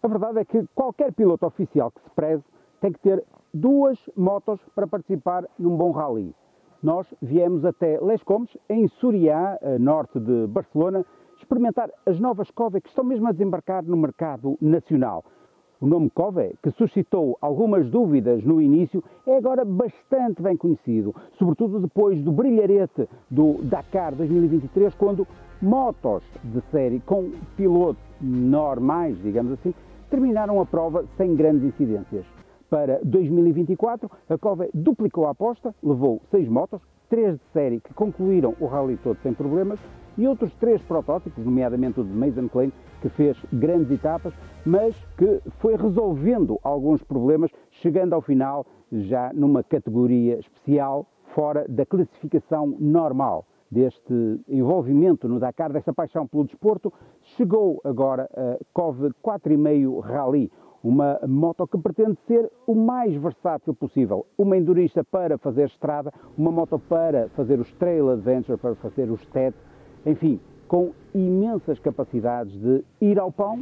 A verdade é que qualquer piloto oficial que se preze tem que ter duas motos para participar num bom rally. Nós viemos até Les Combes, em Suriá, a norte de Barcelona, experimentar as novas Kove que estão mesmo a desembarcar no mercado nacional. O nome Kove, que suscitou algumas dúvidas no início, é agora bastante bem conhecido, sobretudo depois do brilharete do Dakar 2023, quando motos de série com pilotos normais, digamos assim, terminaram a prova sem grandes incidências. Para 2024, a Kove duplicou a aposta, levou 6 motos, 3 de série que concluíram o rally todo sem problemas e outros 3 protótipos, nomeadamente o de Mason Klein, que fez grandes etapas, mas que foi resolvendo alguns problemas, chegando ao final já numa categoria especial, fora da classificação normal deste envolvimento no Dakar, desta paixão pelo desporto. Chegou agora a Kove 4,5 Rally, uma moto que pretende ser o mais versátil possível. Uma endurista para fazer estrada, uma moto para fazer os trail adventure, para fazer os TED, enfim, com imensas capacidades de ir ao pão,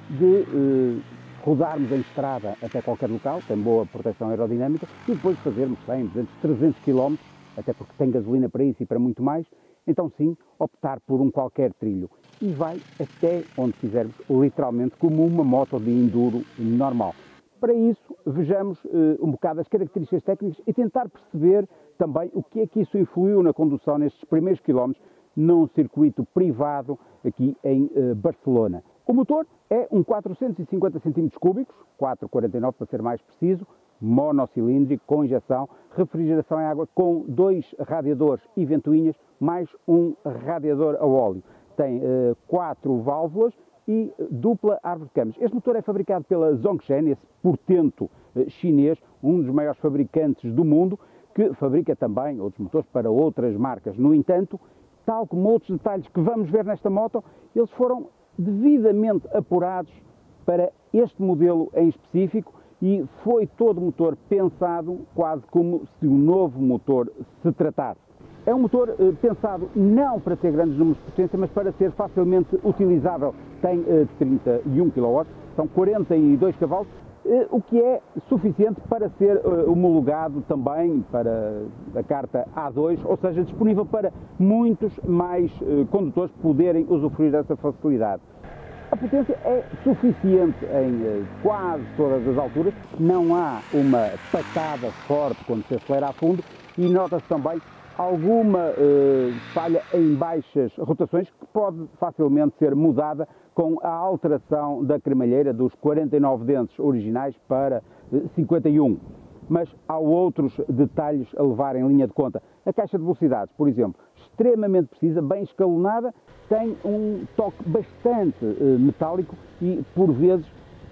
de rodarmos em estrada até qualquer local, tem boa proteção aerodinâmica, e depois fazermos 100, 200, 300 km, até porque tem gasolina para isso e para muito mais, então sim, optar por um qualquer trilho. E vai até onde quisermos, literalmente como uma moto de enduro normal. Para isso, vejamos um bocado as características técnicas e tentar perceber também o que é que isso influiu na condução nestes primeiros quilómetros num circuito privado aqui em Barcelona. O motor é um 450 cm3, 449 para ser mais preciso, monocilíndrico, com injeção, refrigeração em água, com 2 radiadores e ventoinhas, mais um radiador a óleo. Tem 4 válvulas e dupla árvore de camas. Este motor é fabricado pela Zhongsheng, esse portento chinês, um dos maiores fabricantes do mundo, que fabrica também outros motores para outras marcas. No entanto, tal como outros detalhes que vamos ver nesta moto, eles foram devidamente apurados para este modelo em específico e foi todo o motor pensado quase como se um novo motor se tratasse. É um motor pensado não para ter grandes números de potência, mas para ser facilmente utilizável. Tem 31 kW, são 42 cavalos, o que é suficiente para ser homologado também para a carta A2, ou seja, disponível para muitos mais condutores poderem usufruir dessa facilidade. A potência é suficiente em quase todas as alturas, não há uma patada forte quando se acelera a fundo e nota-se também alguma falha em baixas rotações que pode facilmente ser mudada com a alteração da cremalheira dos 49 dentes originais para 51. Mas há outros detalhes a levar em linha de conta. A caixa de velocidades, por exemplo, extremamente precisa, bem escalonada, tem um toque bastante metálico e, por vezes,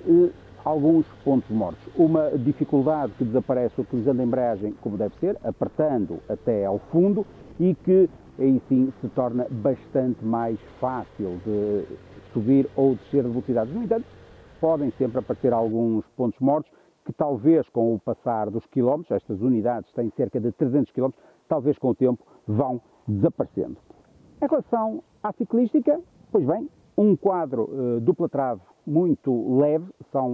alguns pontos mortos. Uma dificuldade que desaparece utilizando a embreagem como deve ser, apertando até ao fundo e que aí sim se torna bastante mais fácil de subir ou descer de velocidades. No entanto, podem sempre aparecer alguns pontos mortos que talvez com o passar dos quilómetros, estas unidades têm cerca de 300 km, talvez com o tempo vão desaparecendo. Em relação à ciclística, pois bem, um quadro dupla trave muito leve, são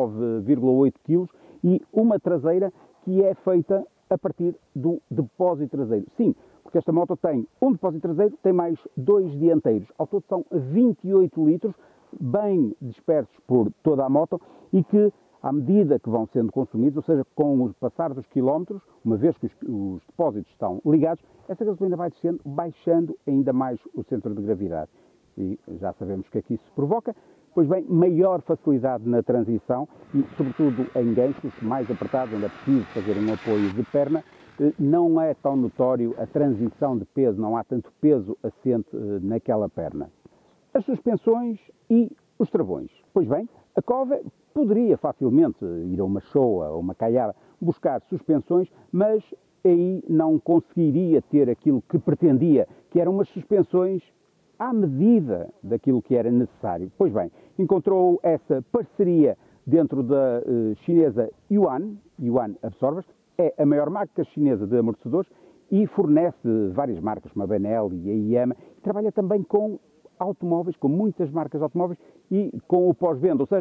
9,8 kg, e uma traseira que é feita a partir do depósito traseiro. Sim, porque esta moto tem um depósito traseiro, tem mais 2 dianteiros. Ao todo são 28 litros, bem dispersos por toda a moto e que, à medida que vão sendo consumidos, ou seja, com o passar dos quilómetros, uma vez que os depósitos estão ligados, essa gasolina vai descendo, baixando ainda mais o centro de gravidade. E já sabemos o que é que isso provoca. Pois bem, maior facilidade na transição e, sobretudo, em ganchos mais apertados, onde é preciso fazer um apoio de perna, não é tão notório a transição de peso, não há tanto peso assente naquela perna. As suspensões e os travões. Pois bem, a Kove poderia facilmente ir a uma Showa ou uma Kayaba buscar suspensões, mas aí não conseguiria ter aquilo que pretendia, que eram umas suspensões à medida daquilo que era necessário. Pois bem, encontrou essa parceria dentro da chinesa Yuan Absorbers, é a maior marca chinesa de amortecedores e fornece várias marcas, como a Benelli e a Yamaha, e trabalha também com automóveis, com muitas marcas de automóveis e com o pós-venda, ou seja,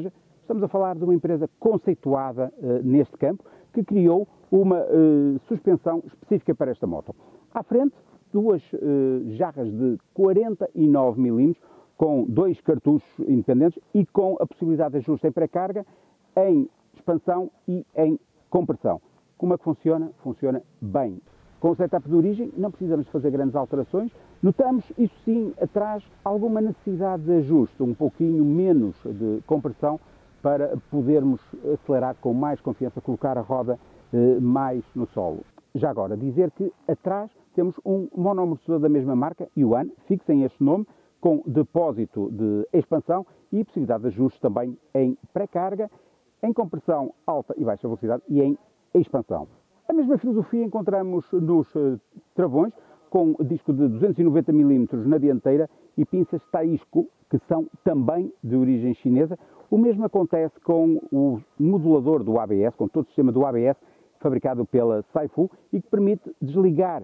Estamos a falar de uma empresa conceituada neste campo, que criou uma suspensão específica para esta moto. À frente, duas jarras de 49 mm, com dois cartuchos independentes e com a possibilidade de ajuste em pré-carga, em expansão e em compressão. Como é que funciona? Funciona bem. Com o setup de origem não precisamos fazer grandes alterações. Notamos, isso sim, atrás alguma necessidade de ajuste, um pouquinho menos de compressão, para podermos acelerar com mais confiança, colocar a roda mais no solo. Já agora, dizer que atrás temos um monoamortecedor da mesma marca, Yuan, fixem este nome, com depósito de expansão e possibilidade de ajuste também em pré-carga, em compressão alta e baixa velocidade e em expansão. A mesma filosofia encontramos nos travões, com disco de 290 mm na dianteira e pinças Taisco, que são também de origem chinesa. O mesmo acontece com o modulador do ABS, com todo o sistema do ABS, fabricado pela Saifu, e que permite desligar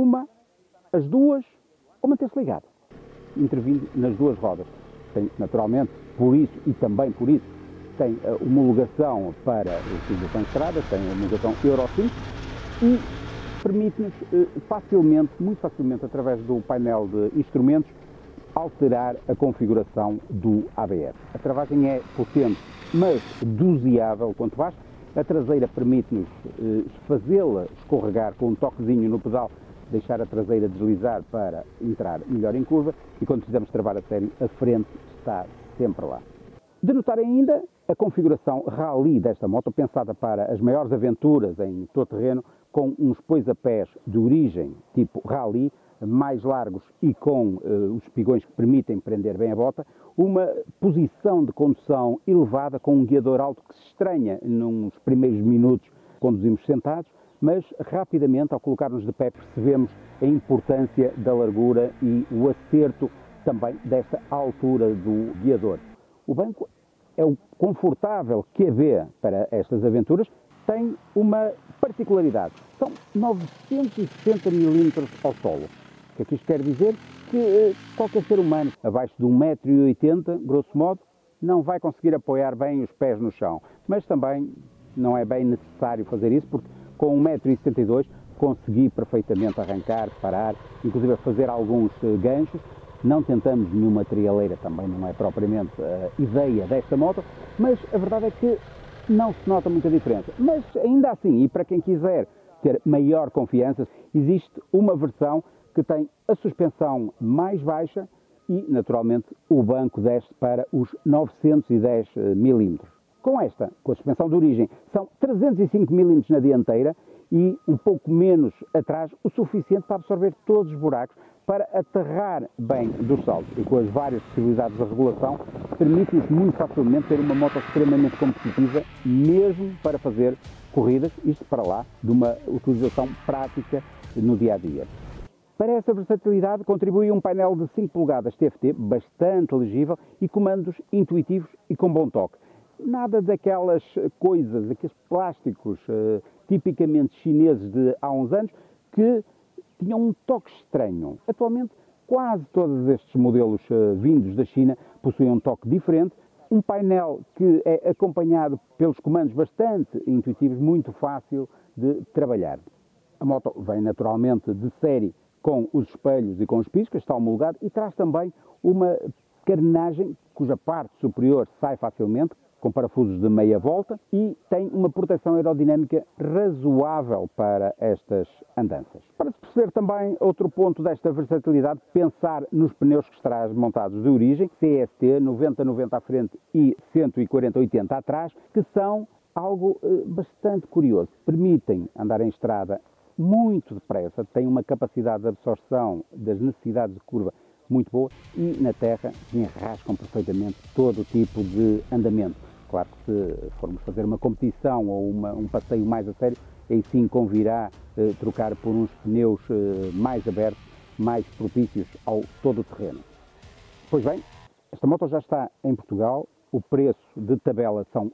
as duas, ou manter-se ligado, intervindo nas duas rodas. Tem, naturalmente, por isso e também por isso, tem a homologação para utilização em estradas, tem a homologação Euro 5 e permite-nos facilmente, muito facilmente, através do painel de instrumentos, alterar a configuração do ABS. A travagem é potente, mas doseável quanto basta. A traseira permite-nos fazê-la escorregar com um toquezinho no pedal, deixar a traseira deslizar para entrar melhor em curva, e quando precisamos travar a sério, a frente está sempre lá. De notar ainda a configuração rally desta moto, pensada para as maiores aventuras em todo terreno, com uns pois-a-pés de origem tipo rally, mais largos e com os espigões que permitem prender bem a bota, uma posição de condução elevada com um guiador alto que se estranha nos primeiros minutos conduzimos sentados, mas rapidamente, ao colocar-nos de pé, percebemos a importância da largura e o acerto também desta altura do guiador. O banco é o confortável QB para estas aventuras, tem uma particularidade, são 960 mm ao solo. O que é que isto quer dizer? Que qualquer ser humano abaixo de 1,80 m, grosso modo, não vai conseguir apoiar bem os pés no chão. Mas também não é bem necessário fazer isso, porque com 1,72 m consegui perfeitamente arrancar, parar, inclusive fazer alguns ganchos. Não tentamos nenhuma trialeira, também não é propriamente a ideia desta moto, mas a verdade é que não se nota muita diferença. Mas ainda assim, e para quem quiser ter maior confiança, existe uma versão que tem a suspensão mais baixa e, naturalmente, o banco desce para os 910 mm. Com esta, com a suspensão de origem, são 305 mm na dianteira e um pouco menos atrás, o suficiente para absorver todos os buracos, para aterrar bem dos saltos, e com as várias possibilidades de regulação, permite-nos muito facilmente ter uma moto extremamente competitiva, mesmo para fazer corridas, isto para lá de uma utilização prática no dia-a-dia. Para essa versatilidade contribui um painel de 5 polegadas TFT, bastante legível, e comandos intuitivos e com bom toque. Nada daquelas coisas, aqueles plásticos tipicamente chineses de há uns anos, que tinham um toque estranho. Atualmente, quase todos estes modelos vindos da China possuem um toque diferente, um painel que é acompanhado pelos comandos bastante intuitivos, muito fácil de trabalhar. A moto vem naturalmente de série com os espelhos e com os piscas, está homologado, e traz também uma carenagem cuja parte superior sai facilmente, com parafusos de meia volta, e tem uma proteção aerodinâmica razoável para estas andanças. Para se perceber também outro ponto desta versatilidade, pensar nos pneus que traz montados de origem, CST 90-90 à frente e 140-80 atrás, que são algo bastante curioso. Permitem andar em estrada muito depressa, têm uma capacidade de absorção das necessidades de curva muito boa e na terra enrascam perfeitamente todo o tipo de andamento. Claro que se formos fazer uma competição ou um passeio mais a sério, aí sim convirá trocar por uns pneus mais abertos, mais propícios ao todo o terreno. Pois bem, esta moto já está em Portugal, o preço de tabela são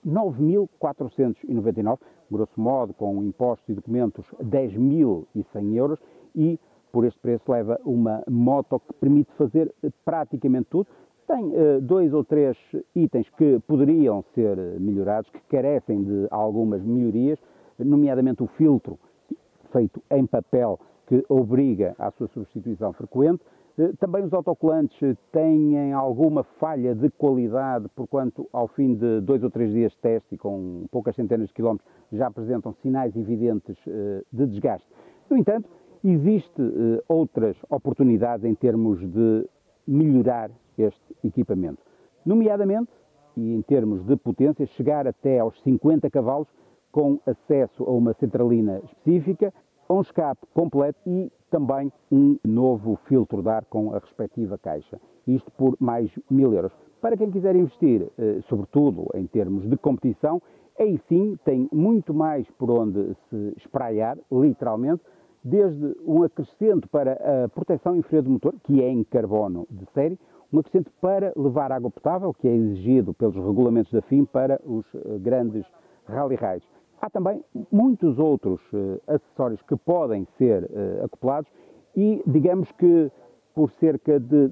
9.499, grosso modo, com impostos e documentos 10.100 euros, e por este preço leva uma moto que permite fazer praticamente tudo. Tem dois ou três itens que poderiam ser melhorados, que carecem de algumas melhorias, nomeadamente o filtro feito em papel, que obriga à sua substituição frequente. Também os autocolantes têm alguma falha de qualidade, porquanto ao fim de 2 ou 3 dias de teste e com poucas centenas de quilómetros já apresentam sinais evidentes de desgaste. No entanto, existem outras oportunidades em termos de melhorar este equipamento, nomeadamente, e em termos de potência, chegar até aos 50 cavalos com acesso a uma centralina específica, a um escape completo e também um novo filtro de ar com a respectiva caixa. Isto por mais 1000 euros. Para quem quiser investir, sobretudo em termos de competição, aí sim tem muito mais por onde se espraiar, literalmente, desde um acrescento para a proteção inferior do motor, que é em carbono de série, um acrescento para levar água potável, que é exigido pelos regulamentos da FIM para os grandes rally raids. Há também muitos outros acessórios que podem ser acoplados e digamos que por cerca de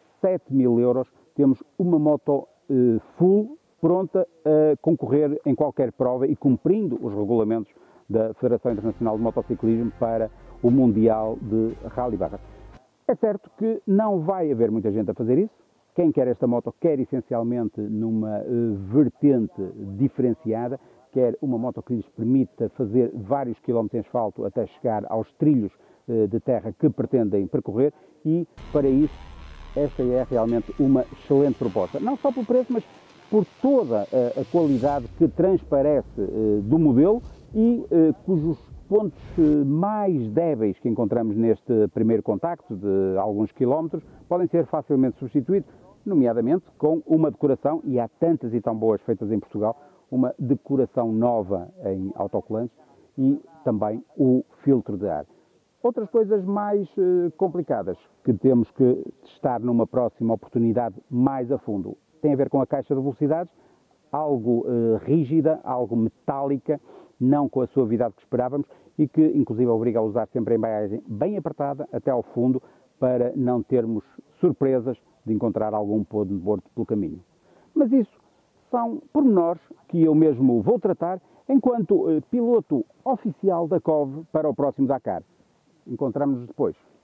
17.000 euros temos uma moto full pronta a concorrer em qualquer prova e cumprindo os regulamentos da Federação Internacional de Motociclismo para o Mundial de Rally Barras. É certo que não vai haver muita gente a fazer isso. Quem quer esta moto quer essencialmente numa vertente diferenciada, quer uma moto que lhes permita fazer vários quilómetros em asfalto até chegar aos trilhos de terra que pretendem percorrer e, para isso, esta é realmente uma excelente proposta. Não só pelo preço, mas por toda a qualidade que transparece do modelo e cujos pontos mais débeis que encontramos neste primeiro contacto de alguns quilómetros podem ser facilmente substituídos, nomeadamente com uma decoração, e há tantas e tão boas feitas em Portugal, uma decoração nova em autocolantes e também o filtro de ar. Outras coisas mais complicadas que temos que testar numa próxima oportunidade mais a fundo tem a ver com a caixa de velocidades, algo rígida, algo metálica, não com a suavidade que esperávamos e que inclusive obriga a usar sempre a embreagem bem apertada até ao fundo para não termos surpresas de encontrar algum pó de bordo pelo caminho. Mas isso são pormenores que eu mesmo vou tratar enquanto piloto oficial da COV para o próximo Dakar. Encontramos-nos depois.